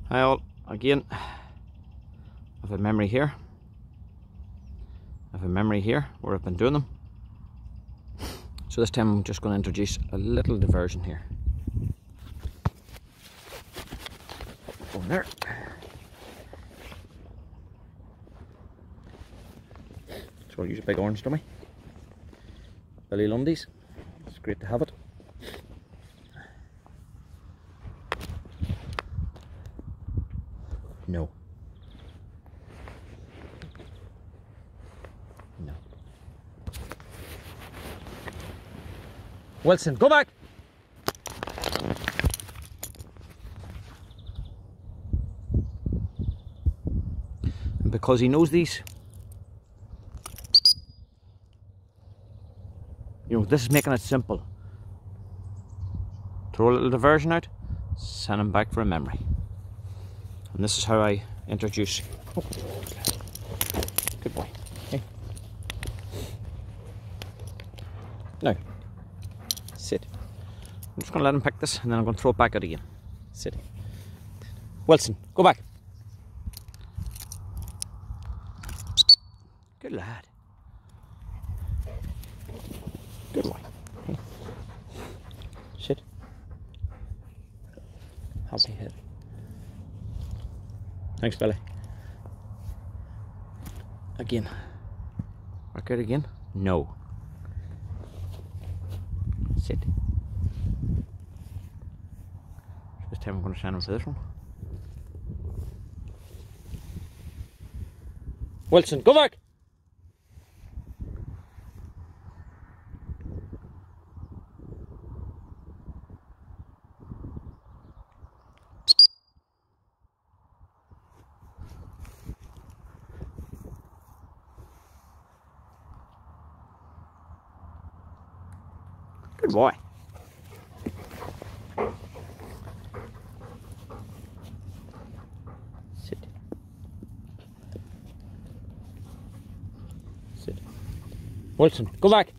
Hi all, again, I have a memory here. Where I've been doing them. So this time I'm just going to introduce a little diversion here. Over there. So I'll use a big orange dummy. Billy Lundy's. It's great to have it. No. No. Wilson, go back! And because he knows these, you know, this is making it simple. Throw a little diversion out, send him back for a memory. And this is how I introduce. Oh, good boy. Hey. Now, sit. I'm just going to let him pick this and then I'm going to throw it back out again. Sit. Wilson, go back. Good lad. Good boy. Hey. Sit. Happy head. Thanks, Billy. Again. Work out again? No. Sit. This time I'm going to send him to this one. Wilson, go back! Good boy. Sit. Sit. Wilson, go back.